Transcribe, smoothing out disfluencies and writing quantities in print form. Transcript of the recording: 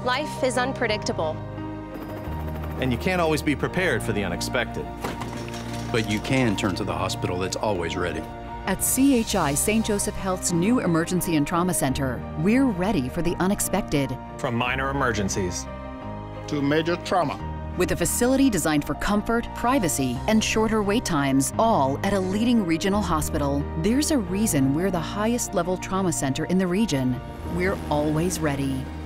Life is unpredictable. And you can't always be prepared for the unexpected. But you can turn to the hospital that's always ready. At CHI St. Joseph Health's new Emergency and Trauma Center, we're ready for the unexpected. From minor emergencies to major trauma. With a facility designed for comfort, privacy, and shorter wait times, all at a leading regional hospital. There's a reason we're the highest level trauma center in the region. We're always ready.